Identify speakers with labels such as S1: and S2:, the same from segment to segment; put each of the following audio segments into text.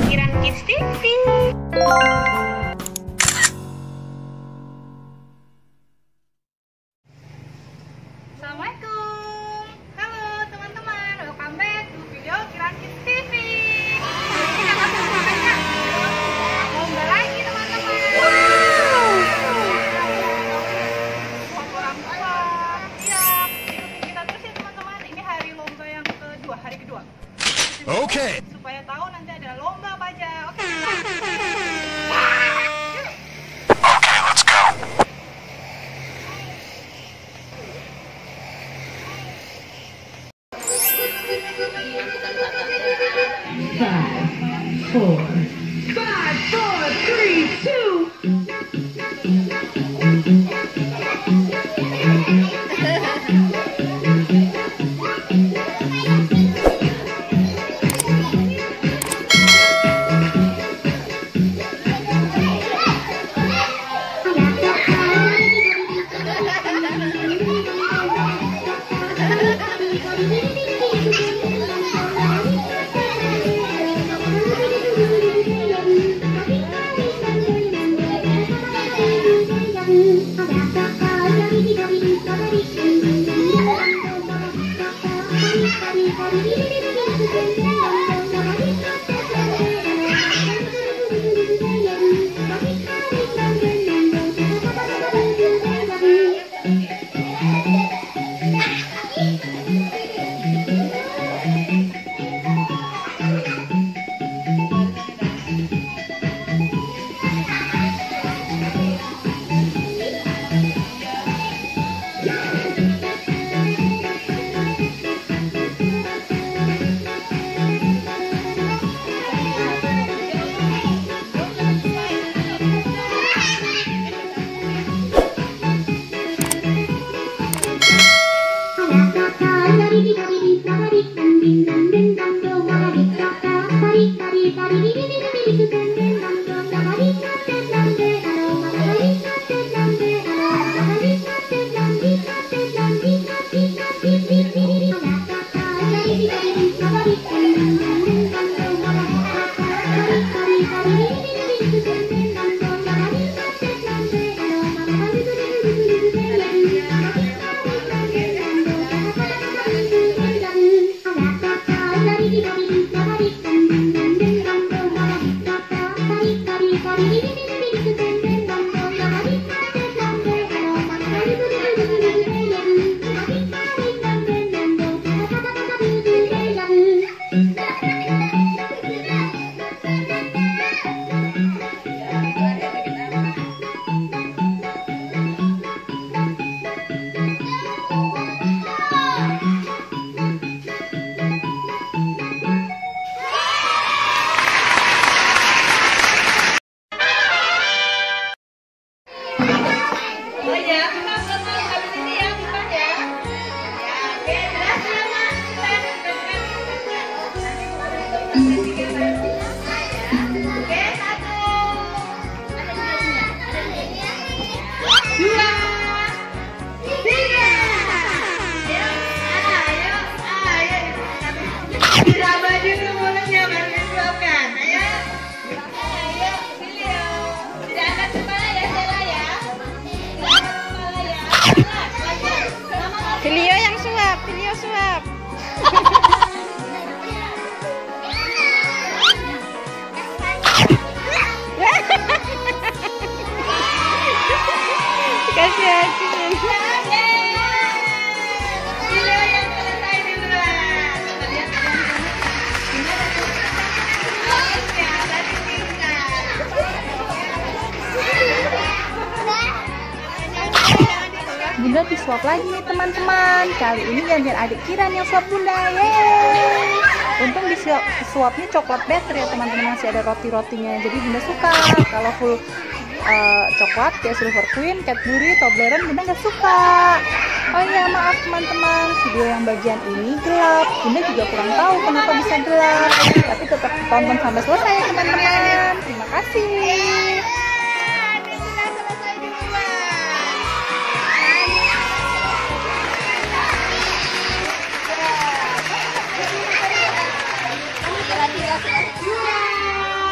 S1: Kiran Kids TV. Assalamualaikum. Halo teman-teman, welcome back to video Kiran Kids TV. Kita masuk makanya lomba lagi teman-teman. Orang tua, siap ikutin kita terus ya teman-teman. Ini hari lomba yang kedua, hari kedua.
S2: Oke.
S1: Supaya tahu nanti ada lomba apa aja. Oke.
S2: Let's go.
S3: Five, four, three, two.
S4: Video yang suap, video suap. Kasih asin.
S1: Video yang selesai duluan. Kita lihat
S4: Bunda disuap lagi nih teman-teman. Kali ini gantian adik Kiran yang suap Bunda. Yeay. Untung disuapnya coklat better ya teman-teman, masih ada roti-rotinya. Jadi Bunda suka. Kalau full coklat kayak Silver Queen, Cadbury, Toblerone Bunda nggak suka. Oh iya maaf teman-teman, video yang bagian ini gelap. Bunda juga kurang tahu kenapa bisa gelap. Tapi tetap tonton sampai selesai ya teman-teman. Terima kasih.
S1: Juara.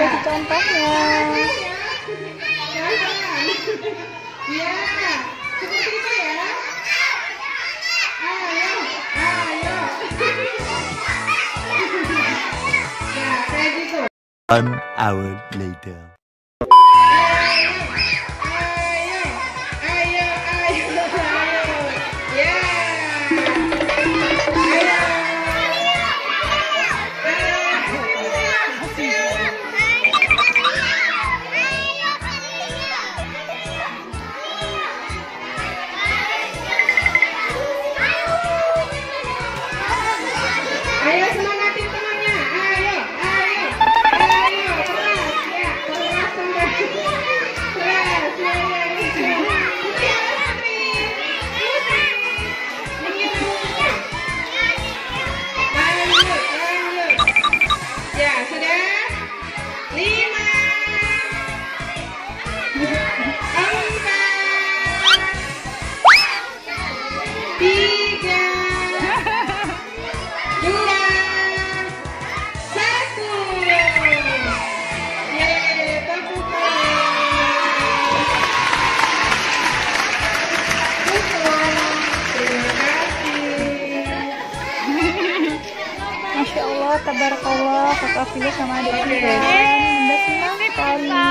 S4: dikasih contohnya.
S3: Ya, seperti itu ya. Ayo, ayo. Ya, kayak gitu.
S2: 1 hour later.
S3: Ayo semangatin temannya. Ayo, ayo, ayo, keras ya, keras keras, keras ya, lanjut, lanjut. Ya sudah. 5, 4, 3, 2, 1. Yeay, tepuk tangan. Terima kasih.
S4: Masya Allah, tabarakallah, kakak Villa sama adik Kiran. Bunda senang sekali.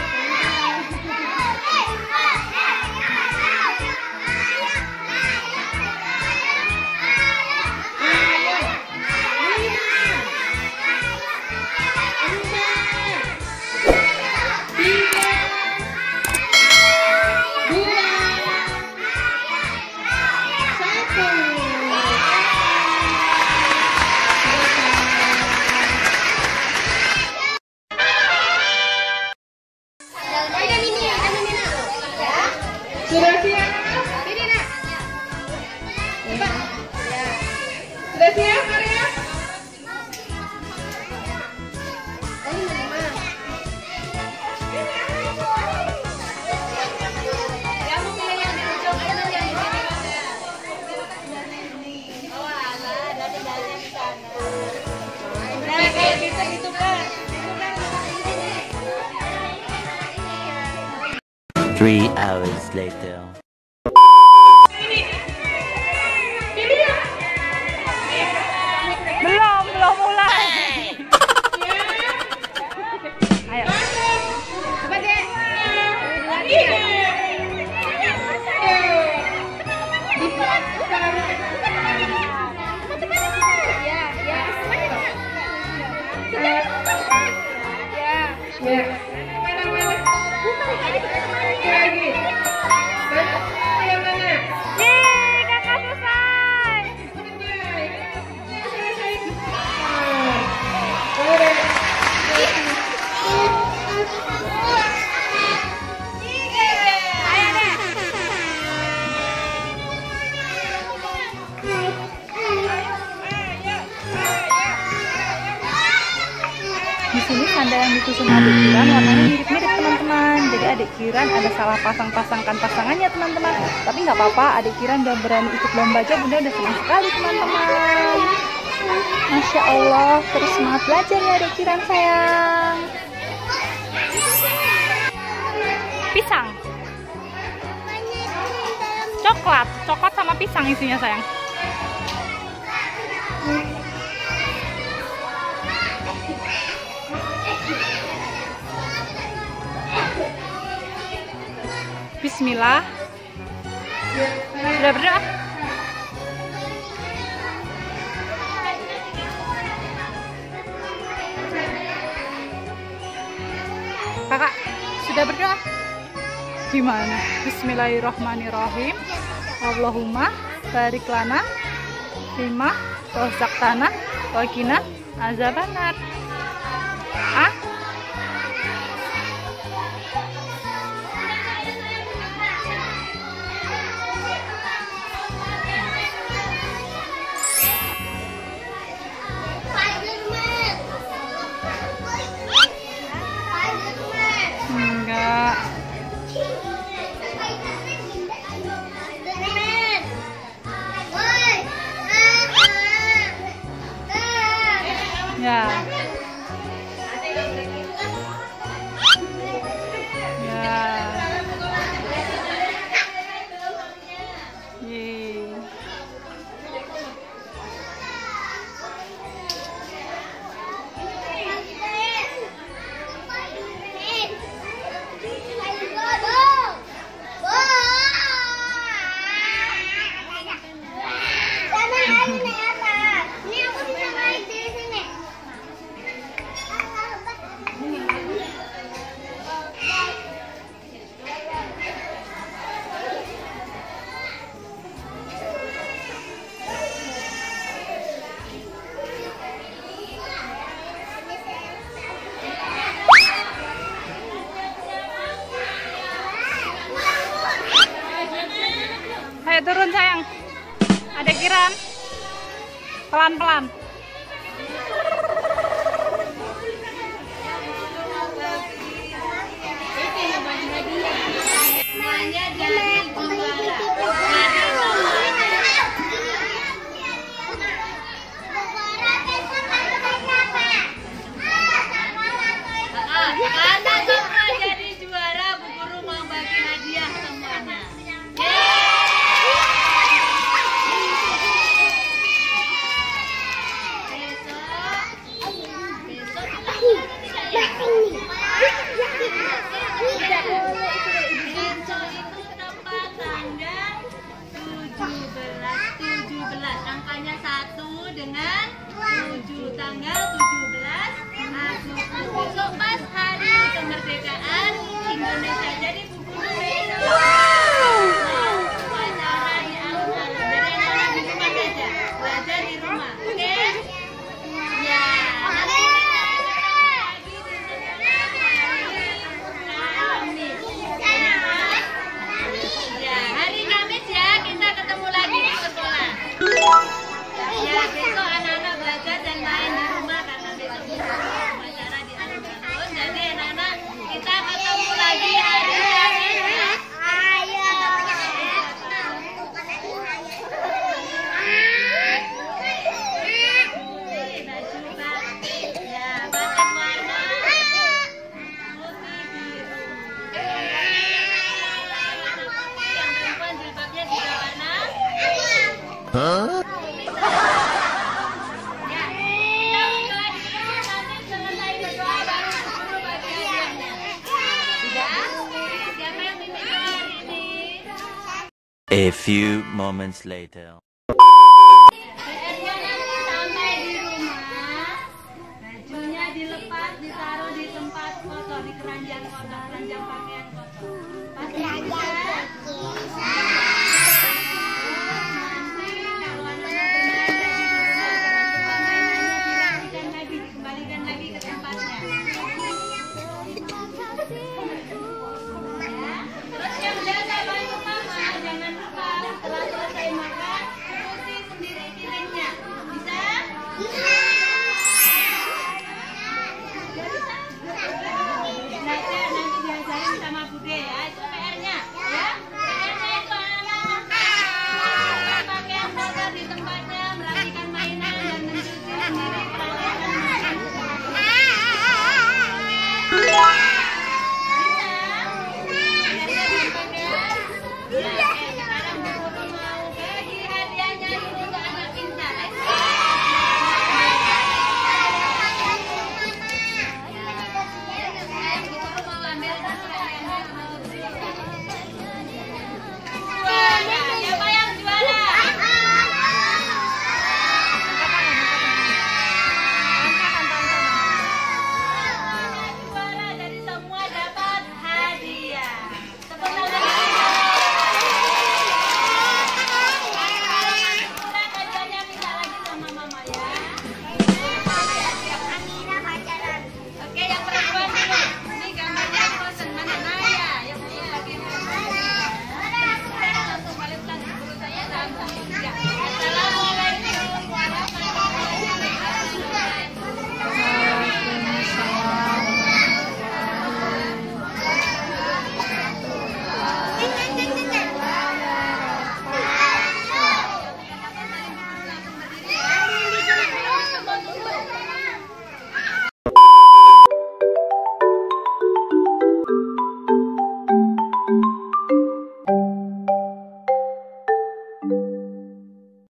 S3: Sudah siap? Ini nak. Sudah siap, Maria?
S2: Three hours later.
S4: Belum mulai. Ayo.
S3: Coba deh. Lagi. Ya. Mana-mana. Lagi. Yang mana?
S4: Yeay, kakak selesai. Di sini sandal yang disusun adik Kiran warnanya mirip-mirip teman-teman. Jadi adik Kiran ada salah pasangkan pasangannya teman-teman. Tapi nggak apa-apa, adik Kiran udah berani ikut lomba aja, Bunda udah senang sekali teman-teman. Masya Allah, terus semangat belajar ya adik Kiran sayang. Pisang. Coklat sama pisang isinya sayang. Bismillah. Sudah berdoa? Kakak, sudah berdoa? Gimana? Bismillahirrahmanirrahim. Allahumma barik lana fima razaqtana wa qina azabannar. Ah? Enggak. Ya. Pelan-pelan.
S1: Semuanya jadi juara. Karena semua jadi juara, Bu Guru mau bagi hadiah semuanya. Besok itu tepat tanggal 17, angkanya 1 dengan 7, tanggal 17 Agustus. Besok pas hari kemerdekaan Indonesia. Jadi Bu Guru besok acara di alun-alun. Jadi anak di rumah saja, belajar di rumah, oke? Ya, nanti kita ketemu lagi di Kamis. Ya, hari Kamis ya kita ketemu lagi di sekolah. Ya, besok anak-anak belajar dan main di rumah karena besok acara di alun-alun. Jadi anak-anak kita ketemu lagi hari Kamis ya. Baju batik, ya batik warna putih biru. Yang perempuan jilbabnya juga warna. Ya, kita berdoa di sini, nanti selesai berdoa baru Bu Guru bagi hadiahnya. Sudah? Siapa yang pimpin doa hari ini?
S2: A few moments later.
S1: PR-nya nanti sampai di rumah, bajunya dilepas, ditaruh di tempat kotor, di keranjang kotor, keranjang pakaian kotor. Pas